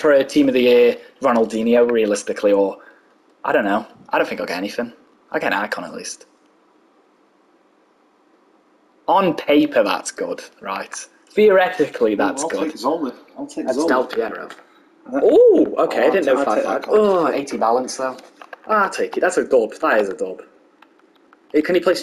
for a Team of the Year Ronaldinho, realistically, or I don't know. I don't think I'll get anything. I'll get an icon at least. On paper, that's good, right? Theoretically, that's good. I'll take Zola. That's Del Piero. Oh, okay, I didn't know 5-5. Oh, 80 balance, though. I'll take it. That's a dub. That is a dub. Can he play